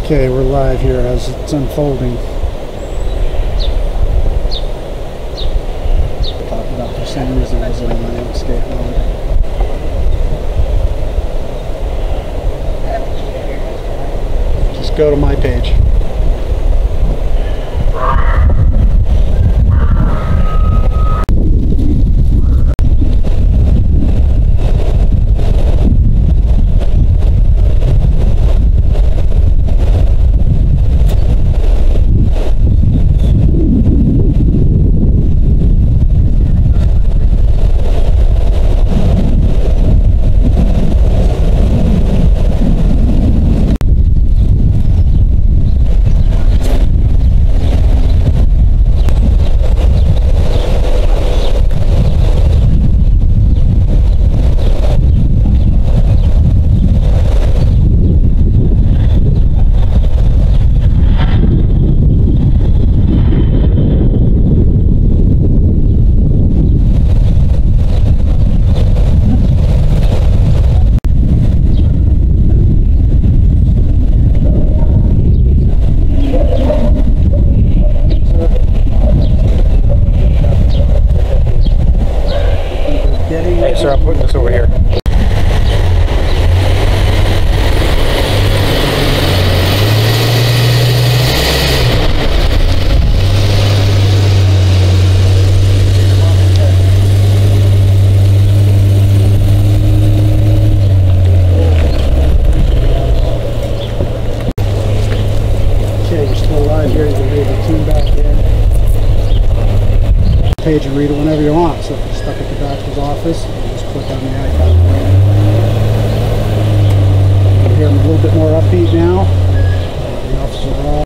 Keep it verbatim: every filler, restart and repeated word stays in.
Okay, we're live here as it's unfolding. Talk about for some reason I was in my escape mode. Just go to my page. Hey, sir, I'm putting this over here. Okay, you're still live here. You can read the tune back in. Page and read it whenever you want. So if you're stuck at the doctor's office, you just click on the icon. Here I'm a little bit more upbeat now. The officers are all